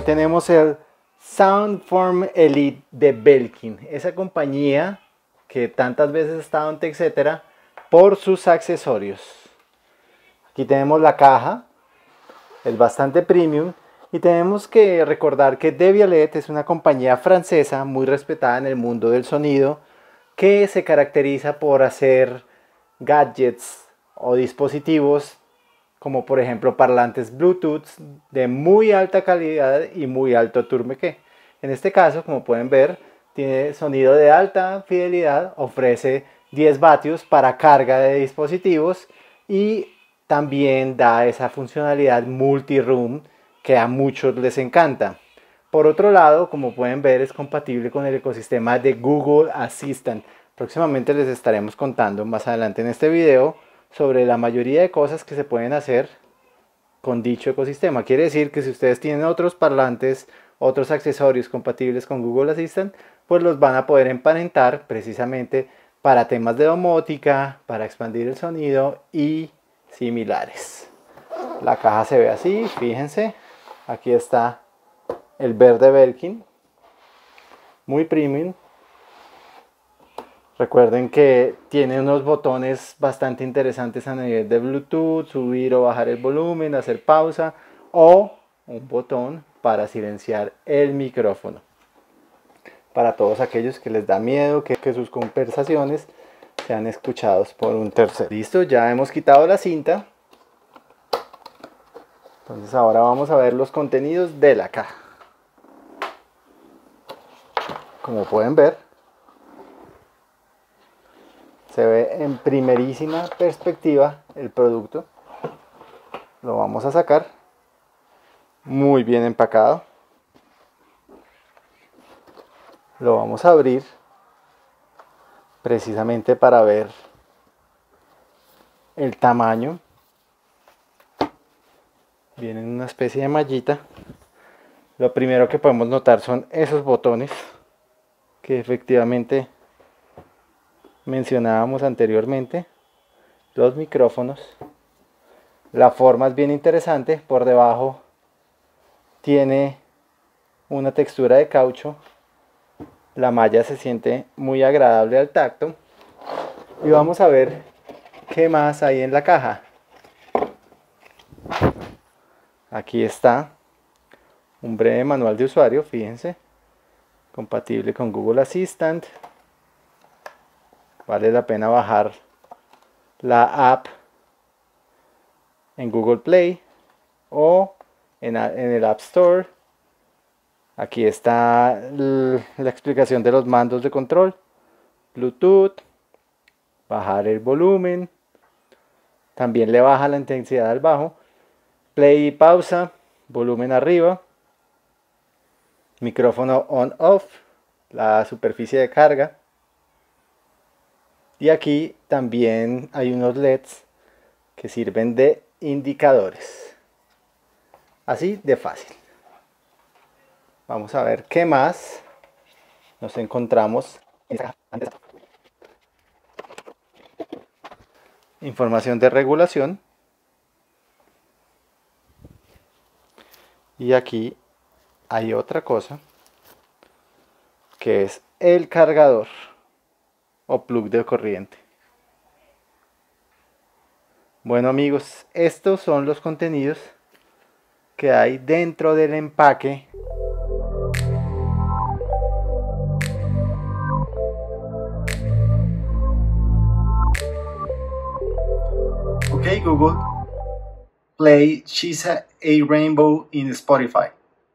tenemos el Soundform Elite de Belkin, esa compañía que tantas veces ha estado en TechCetera por sus accesorios. Aquí tenemos la caja, es bastante premium, y tenemos que recordar que Devialet es una compañía francesa muy respetada en el mundo del sonido, que se caracteriza por hacer gadgets o dispositivos como por ejemplo parlantes Bluetooth de muy alta calidad y muy alto turmequé. En este caso, como pueden ver, tiene sonido de alta fidelidad, ofrece 10 vatios para carga de dispositivos y también da esa funcionalidad multi-room que a muchos les encanta. Por otro lado, como pueden ver, es compatible con el ecosistema de Google Assistant. Próximamente les estaremos contando más adelante en este video sobre la mayoría de cosas que se pueden hacer con dicho ecosistema. Quiere decir que si ustedes tienen otros parlantes, otros accesorios compatibles con Google Assistant, pues los van a poder emparentar precisamente para temas de domótica, para expandir el sonido y similares. La caja se ve así, fíjense, aquí está el verde Belkin, muy premium. Recuerden que tiene unos botones bastante interesantes a nivel de Bluetooth, subir o bajar el volumen, hacer pausa, o un botón para silenciar el micrófono. Para todos aquellos que les da miedo que sus conversaciones sean escuchados por un tercero. Listo, ya hemos quitado la cinta. Entonces ahora vamos a ver los contenidos de la caja. Como pueden ver, se ve en primerísima perspectiva el producto. Lo vamos a sacar. Muy bien empacado. Lo vamos a abrir precisamente para ver el tamaño. Viene en una especie de mallita. Lo primero que podemos notar son esos botones que efectivamente mencionábamos anteriormente. Los micrófonos. La forma es bien interesante. Por debajo tiene una textura de caucho. La malla se siente muy agradable al tacto. Y vamos a ver qué más hay en la caja. Aquí está un breve manual de usuario, fíjense. Compatible con Google Assistant. Vale la pena bajar la app en Google Play o en el App Store. Aquí está la explicación de los mandos de control, Bluetooth, bajar el volumen, también le baja la intensidad al bajo, play y pausa, volumen arriba, micrófono on-off, la superficie de carga, y aquí también hay unos LEDs que sirven de indicadores, así de fácil. Vamos a ver qué más nos encontramos. Información de regulación. Y aquí hay otra cosa que es el cargador o plug de corriente. Bueno amigos, estos son los contenidos que hay dentro del empaque . Okay, Google, play She's a Rainbow in Spotify.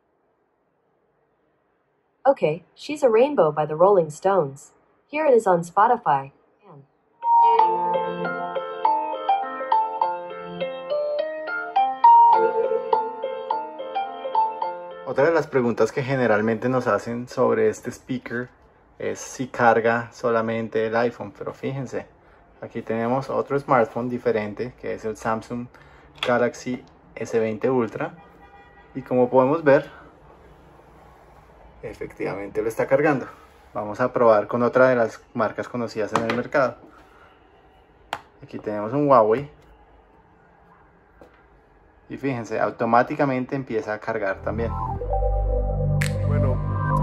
Okay, She's a Rainbow by the Rolling Stones. Here it is on Spotify. Otra de las preguntas que generalmente nos hacen sobre este speaker es si carga solamente el iPhone, pero fíjense, aquí tenemos otro smartphone diferente que es el Samsung Galaxy S20 Ultra y como podemos ver, efectivamente lo está cargando. Vamos a probar con otra de las marcas conocidas en el mercado. Aquí tenemos un Huawei y fíjense, automáticamente empieza a cargar también.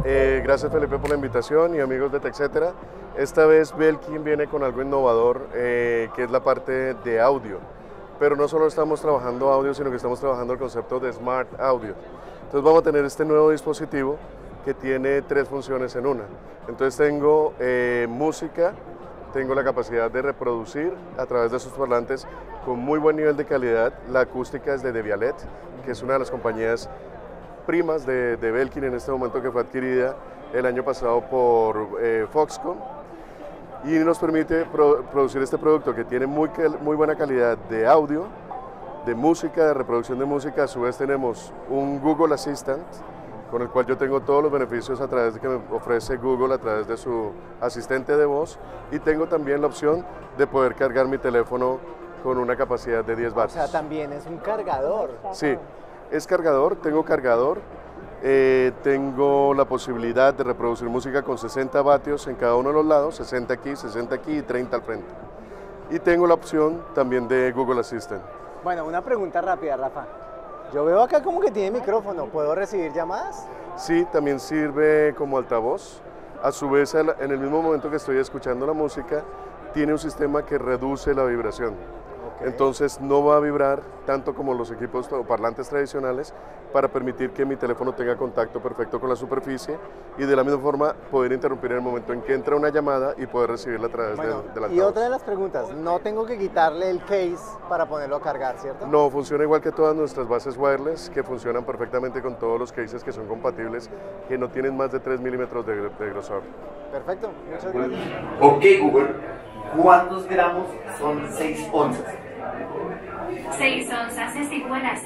Gracias Felipe por la invitación y amigos de TechCetera. Esta vez Belkin viene con algo innovador que es la parte de audio. Pero no solo estamos trabajando audio, sino que estamos trabajando el concepto de Smart Audio. Entonces vamos a tener este nuevo dispositivo que tiene 3 funciones en una. Entonces tengo música, tengo la capacidad de reproducir a través de sus parlantes con muy buen nivel de calidad. La acústica es de Devialet, que es una de las compañías primas de Belkin en este momento, que fue adquirida el año pasado por Foxconn, y nos permite producir este producto que tiene muy buena calidad de audio, de música, de reproducción de música. A su vez tenemos un Google Assistant, con el cual yo tengo todos los beneficios a través de que me ofrece Google a través de su asistente de voz, y tengo también la opción de poder cargar mi teléfono con una capacidad de 10 vatios. O sea, también es un cargador. Sí, es cargador, tengo cargador, tengo la posibilidad de reproducir música con 60 vatios en cada uno de los lados, 60 aquí y 30 al frente. Y tengo la opción también de Google Assistant. Bueno, una pregunta rápida, Rafa. Yo veo acá como que tiene micrófono, ¿puedo recibir llamadas? Sí, también sirve como altavoz. A su vez, en el mismo momento que estoy escuchando la música, tiene un sistema que reduce la vibración. Entonces no va a vibrar tanto como los equipos o parlantes tradicionales, para permitir que mi teléfono tenga contacto perfecto con la superficie y de la misma forma poder interrumpir en el momento en que entra una llamada y poder recibirla a través del altavoz. Y otra de las preguntas, no tengo que quitarle el case para ponerlo a cargar, ¿cierto? No, funciona igual que todas nuestras bases wireless, que funcionan perfectamente con todos los cases que son compatibles, que no tienen más de 3 milímetros de grosor. Perfecto, muchas gracias. Ok Google, ¿cuántos gramos son 6 onzas? 6 onzas es igual a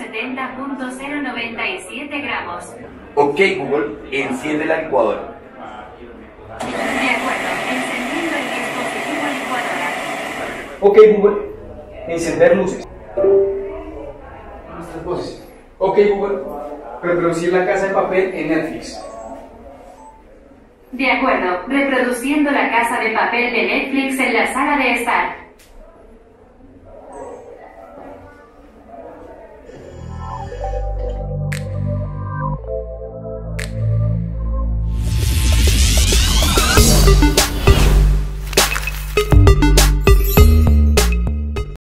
170.097 gramos. Ok Google, enciende la licuadora. De acuerdo, encendiendo el dispositivo licuadora. Ok Google, encender luces. Nuestras voces. Ok Google, reproducir La Casa de Papel en Netflix. De acuerdo, reproduciendo La Casa de Papel de Netflix en la sala de estar.